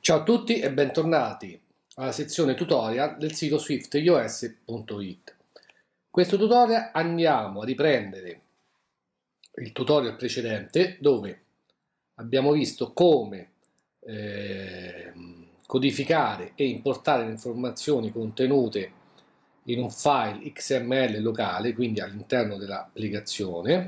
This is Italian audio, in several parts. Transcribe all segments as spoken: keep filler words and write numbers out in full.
Ciao a tutti e bentornati alla sezione tutorial del sito swift i o s punto it. Questo tutorial andiamo a riprendere il tutorial precedente dove abbiamo visto come eh, codificare e importare le informazioni contenute in un file X M L locale, quindi all'interno dell'applicazione,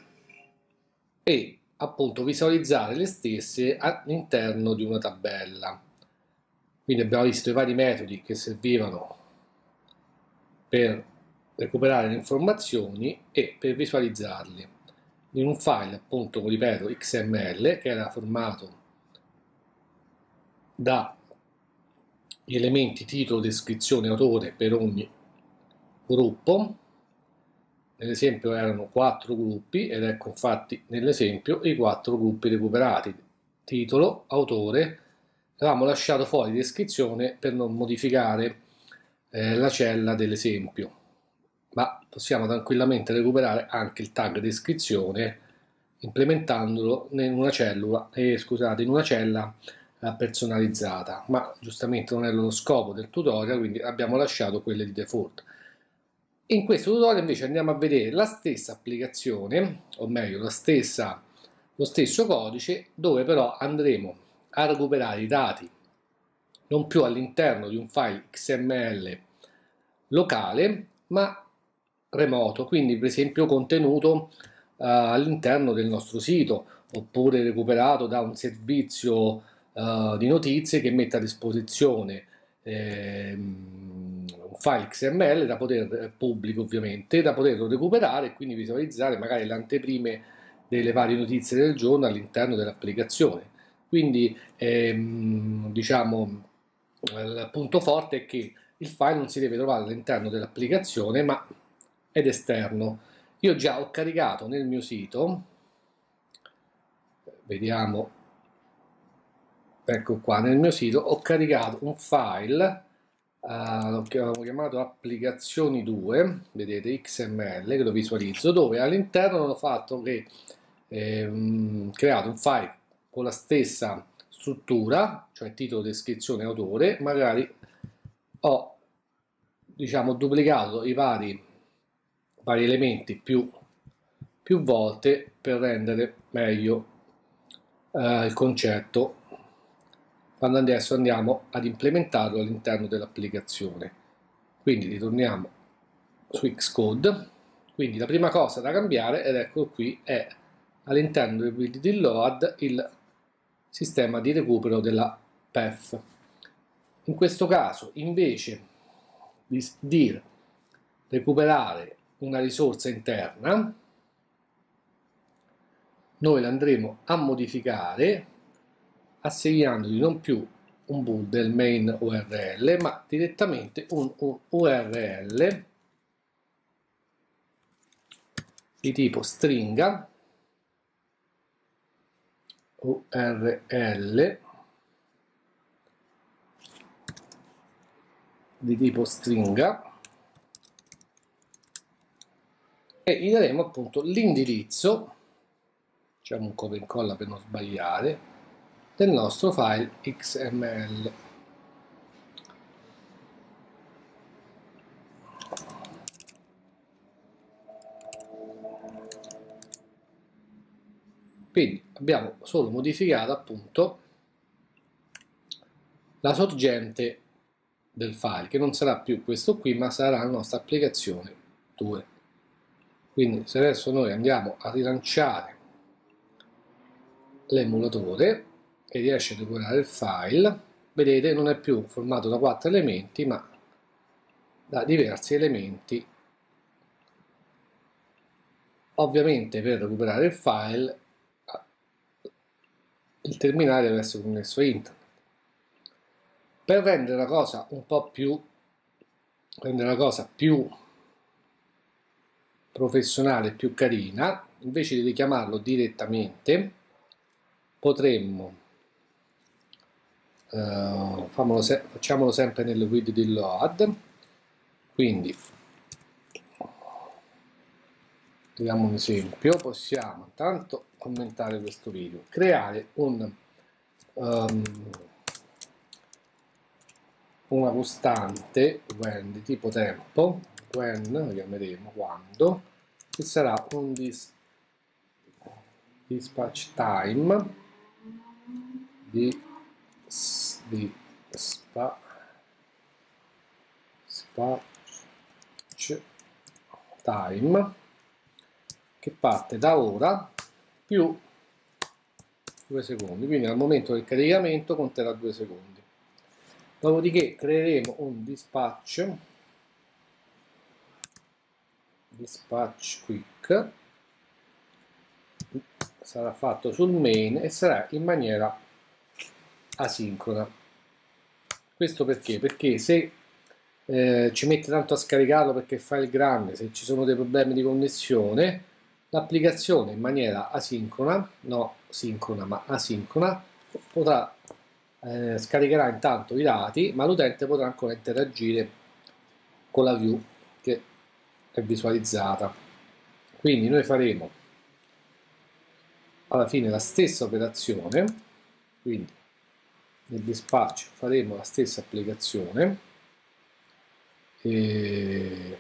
e appunto visualizzare le stesse all'interno di una tabella. Quindi abbiamo visto i vari metodi che servivano per recuperare le informazioni e per visualizzarle in un file, appunto, ripeto, X M L, che era formato da elementi titolo, descrizione, autore per ogni gruppo. Nell'esempio erano quattro gruppi ed ecco infatti nell'esempio i quattro gruppi recuperati: titolo, autore. Avevamo lasciato fuori descrizione per non modificare eh, la cella dell'esempio, ma possiamo tranquillamente recuperare anche il tag descrizione implementandolo in una cellula, eh, scusate, in una cella eh, personalizzata, ma giustamente non è lo scopo del tutorial, quindi abbiamo lasciato quelle di default. In questo tutorial invece andiamo a vedere la stessa applicazione, o meglio la stessa, lo stesso codice, dove però andremo a recuperare i dati non più all'interno di un file X M L locale ma remoto, quindi per esempio contenuto uh, all'interno del nostro sito, oppure recuperato da un servizio uh, di notizie che mette a disposizione eh, un file X M L da poter, pubblico ovviamente, da poterlo recuperare e quindi visualizzare magari le anteprime delle varie notizie del giorno all'interno dell'applicazione. Quindi ehm, diciamo il punto forte è che il file non si deve trovare all'interno dell'applicazione ma ed esterno. Io già ho caricato nel mio sito, vediamo, ecco qua, nel mio sito ho caricato un file, uh, l'ho chiamato applicazioni due, vedete, X M L, che lo visualizzo, dove all'interno ho fatto che ehm, creato un file con la stessa struttura, cioè titolo, descrizione, autore. Magari ho, diciamo, duplicato i vari vari elementi più, più volte per rendere meglio eh, il concetto quando adesso andiamo ad implementarlo all'interno dell'applicazione. Quindi ritorniamo su Xcode. Quindi la prima cosa da cambiare, ed ecco qui, è all'interno del build di load il sistema di recupero della path. In questo caso, invece di, di recuperare una risorsa interna, noi la andremo a modificare assegnandogli non più un bool del main U R L ma direttamente un, un U R L di tipo stringa, U R L di tipo stringa, e gli daremo appunto l'indirizzo, facciamo un copia e incolla per non sbagliare, del nostro file X M L. Quindi abbiamo solo modificato appunto la sorgente del file, che non sarà più questo qui ma sarà la nostra applicazione due. Quindi se adesso noi andiamo a rilanciare l'emulatore e riesce a recuperare il file, vedete non è più formato da quattro elementi ma da diversi elementi. Ovviamente per recuperare il file il terminale deve essere connesso a internet. Per rendere la cosa un po' più rendere la cosa più professionale, più carina, invece di richiamarlo direttamente potremmo Uh, se facciamolo sempre nel with di load. Quindi vediamo un esempio. Possiamo intanto commentare questo video, creare un um, una costante when di tipo tempo, when lo chiameremo quando, che sarà un dis, dispatch time di, di spa, dispatch time che parte da ora più due secondi, quindi al momento del caricamento conterà due secondi. Dopodiché creeremo un dispatch dispatch quick, sarà fatto sul main e sarà in maniera asincrona. Questo perché? Perché se eh, ci mette tanto a scaricarlo perché il file è grande, se ci sono dei problemi di connessione, l'applicazione in maniera asincrona, no sincrona ma asincrona, potrà eh, scaricherà intanto i dati, ma l'utente potrà ancora interagire con la view che è visualizzata. Quindi noi faremo alla fine la stessa operazione, quindi nel dispatch faremo la stessa applicazione e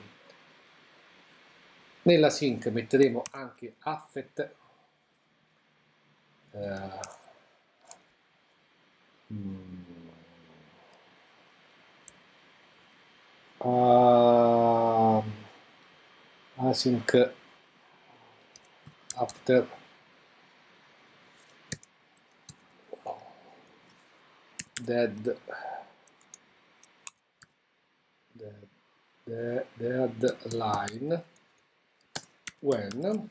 nella sync metteremo anche affect eh, uh, async after dead dead, dead deadline when,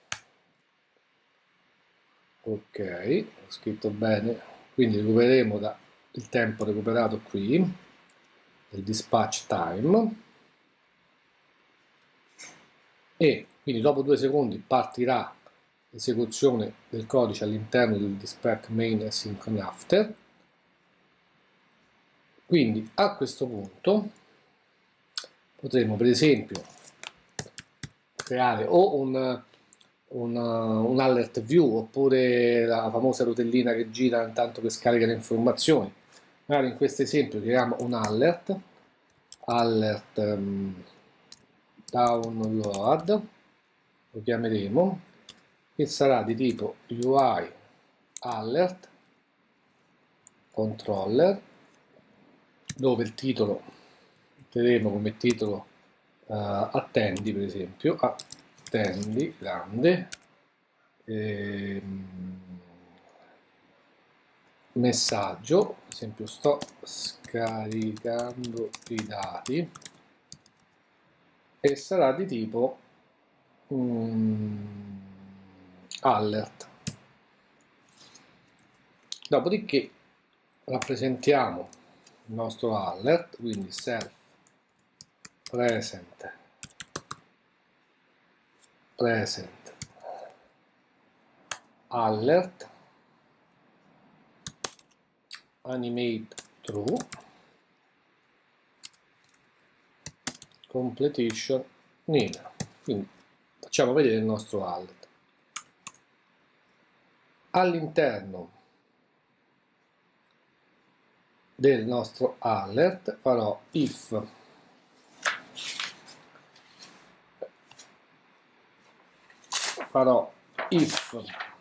ok, ho scritto bene, quindi recupereremo da, il tempo recuperato qui, il dispatch time, e quindi dopo due secondi partirà l'esecuzione del codice all'interno del dispatch main async after. Quindi a questo punto potremo per esempio creare o un, un, un alert view oppure la famosa rotellina che gira intanto che scarica le informazioni. Magari in questo esempio creiamo un alert, alert um, download, lo chiameremo, che sarà di tipo U I alert controller, dove il titolo metteremo come titolo uh, attendi, per esempio attendi grande, ehm, messaggio, per esempio sto scaricando i dati, e sarà di tipo um, alert. Dopodiché rappresentiamo il nostro alert, quindi self present present alert animate true completion nil. Quindi facciamo vedere il nostro alert. All'interno del nostro alert farò if farò if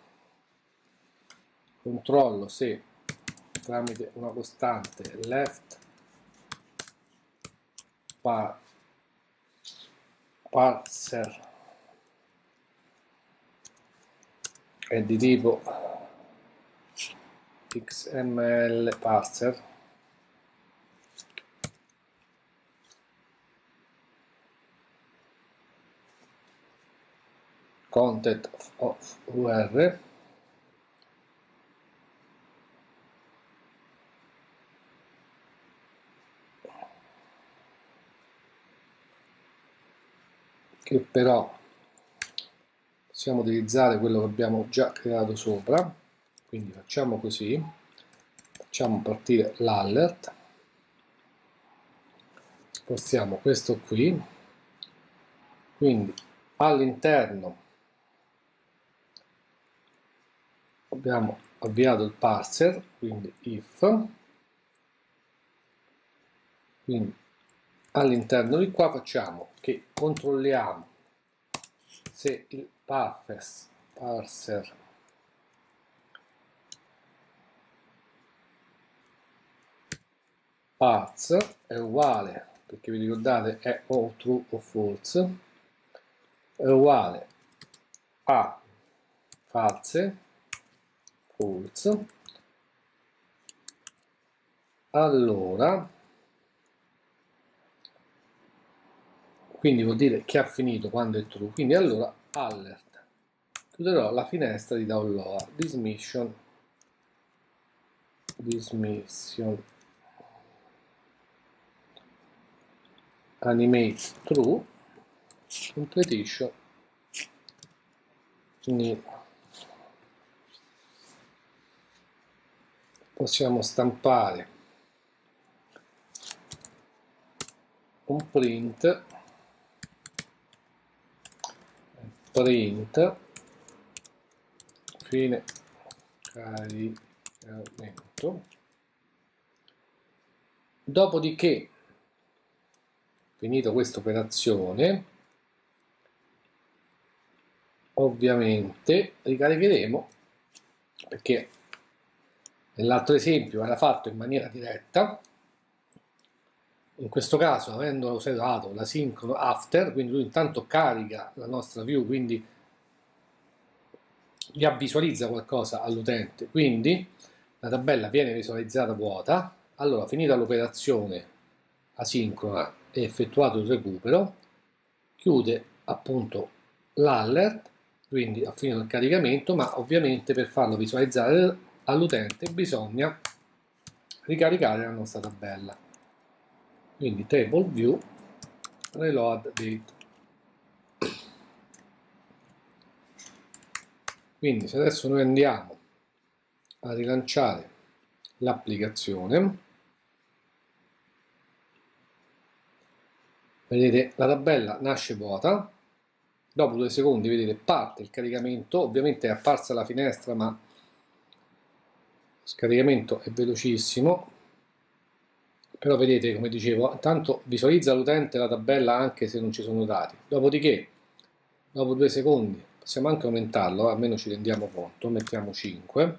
controllo se tramite una costante left par parser è di tipo X M L parser content of U R che però possiamo utilizzare quello che abbiamo già creato sopra, quindi facciamo così, facciamo partire l'alert, spostiamo questo qui, quindi all'interno abbiamo avviato il parser, quindi if Quindi all'interno di qua facciamo che controlliamo se il parser, parser parts è uguale, perché vi ricordate è o true o false, è uguale a false, false, allora quindi vuol dire che ha finito quando è true, quindi allora alert, chiuderò la finestra di download, dismission, dismission animate true completion nil. Possiamo stampare un print print fine caricamento, dopodiché finito questa operazione ovviamente ricaricheremo, perché nell'altro esempio era fatto in maniera diretta, in questo caso avendo usato la sincrono after, quindi lui intanto carica la nostra view, quindi già visualizza qualcosa all'utente, quindi la tabella viene visualizzata vuota. Allora, finita l'operazione asincrona e effettuato il recupero, chiude appunto l'alert, quindi ha finito il caricamento, ma ovviamente per farlo visualizzare all'utente bisogna ricaricare la nostra tabella. Quindi table view reload date. Quindi se adesso noi andiamo a rilanciare l'applicazione, vedete la tabella nasce vuota, dopo due secondi vedete parte il caricamento, ovviamente è apparsa la finestra ma lo scaricamento è velocissimo, però vedete, come dicevo, intanto visualizza l'utente la tabella anche se non ci sono dati, dopodiché dopo due secondi possiamo anche aumentarlo, almeno ci rendiamo conto, mettiamo cinque,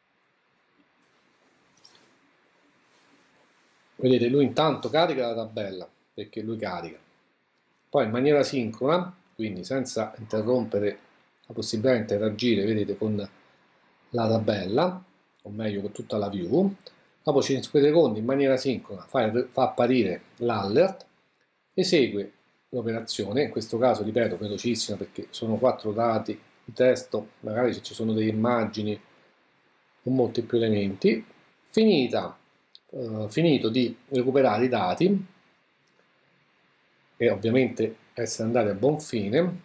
vedete lui intanto carica la tabella, perché lui carica, poi in maniera sincrona, quindi senza interrompere la possibilità di interagire, vedete, con la tabella, o meglio con tutta la view, dopo cinque secondi in maniera sincrona fa, fa apparire l'alert, esegue l'operazione, in questo caso ripeto velocissima perché sono quattro dati di testo, magari se ci sono delle immagini o molti più elementi, finita, eh, finito di recuperare i dati e ovviamente essere andati a buon fine,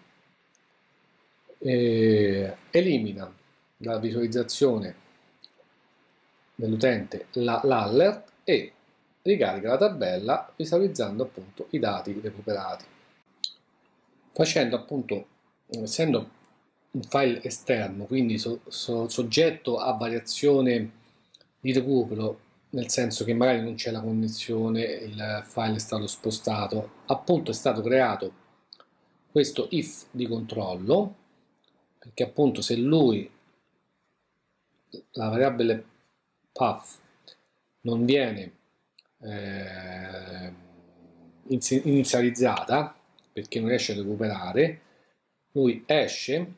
eh, elimina dalla visualizzazione dell'utente l'alert e ricarica la tabella visualizzando appunto i dati recuperati. Facendo appunto, essendo un file esterno, quindi so, so, soggetto a variazione di recupero, nel senso che magari non c'è la connessione, il file è stato spostato, appunto è stato creato questo if di controllo, perché appunto se lui, la variabile path, non viene eh, inizializzata, perché non riesce a recuperare, lui esce,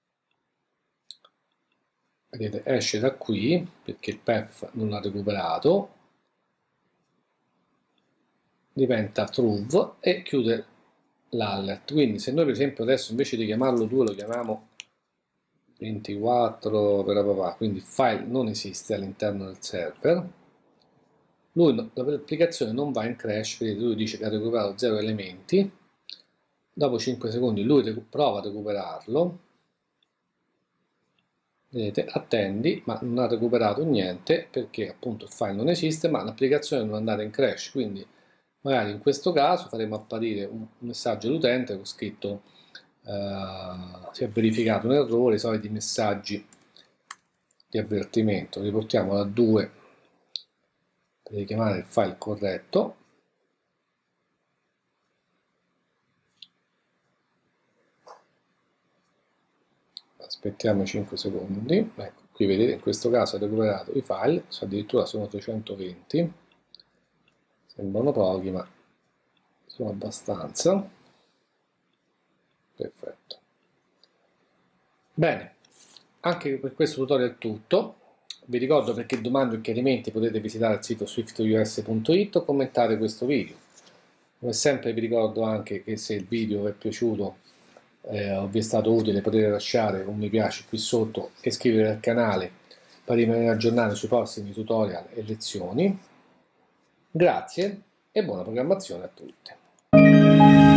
vedete, esce da qui, perché il path non l'ha recuperato, diventa true e chiude l'alert. Quindi se noi per esempio adesso invece di chiamarlo due lo chiamiamo ventiquattro, quindi il file non esiste all'interno del server, lui, l'applicazione non va in crash, vedete, lui dice che ha recuperato zero elementi, dopo cinque secondi lui prova a recuperarlo, vedete, attendi, ma non ha recuperato niente perché appunto il file non esiste, ma l'applicazione non è andata in crash, quindi magari in questo caso faremo apparire un messaggio all'utente con scritto uh, si è verificato un errore, i soliti messaggi di avvertimento, riportiamo da due per richiamare il file corretto, aspettiamo cinque secondi, ecco, qui vedete in questo caso ha recuperato i file, addirittura sono trecentoventi, sembrano pochi ma sono abbastanza, perfetto. Bene, anche per questo tutorial è tutto, vi ricordo perché domande o chiarimenti potete visitare il sito swiftus punto it o commentare questo video. Come sempre vi ricordo anche che se il video vi è piaciuto eh, o vi è stato utile potete lasciare un mi piace qui sotto e iscrivervi al canale per rimanere aggiornati sui prossimi tutorial e lezioni. Grazie e buona programmazione a tutti.